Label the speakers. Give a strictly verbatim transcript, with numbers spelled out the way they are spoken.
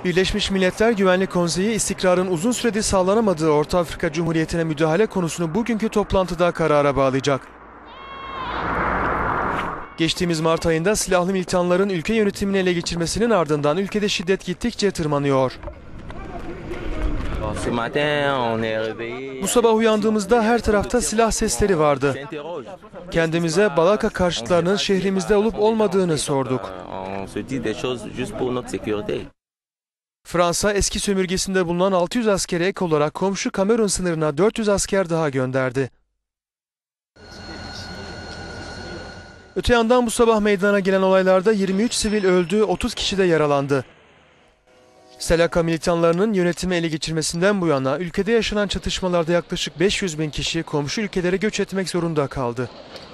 Speaker 1: Birleşmiş Milletler Güvenlik Konseyi istikrarın uzun süredir sağlanamadığı Orta Afrika Cumhuriyeti'ne müdahale konusunu bugünkü toplantıda karara bağlayacak. Geçtiğimiz Mart ayında silahlı militanların ülke yönetimini ele geçirmesinin ardından ülkede şiddet gittikçe tırmanıyor. Bu sabah uyandığımızda her tarafta silah sesleri vardı. Kendimize Balaka karşıtlarının şehrimizde olup olmadığını sorduk. Fransa eski sömürgesinde bulunan altı yüz askere ek olarak komşu Kamerun sınırına dört yüz asker daha gönderdi. Öte yandan bu sabah meydana gelen olaylarda yirmi üç sivil öldü, otuz kişi de yaralandı. Selaka militanlarının yönetimi ele geçirmesinden bu yana ülkede yaşanan çatışmalarda yaklaşık beş yüz bin kişi komşu ülkelere göç etmek zorunda kaldı.